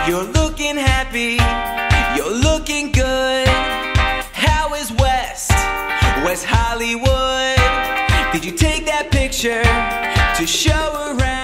You're looking happy, you're looking good. How is West Hollywood? Did you take that picture to show around?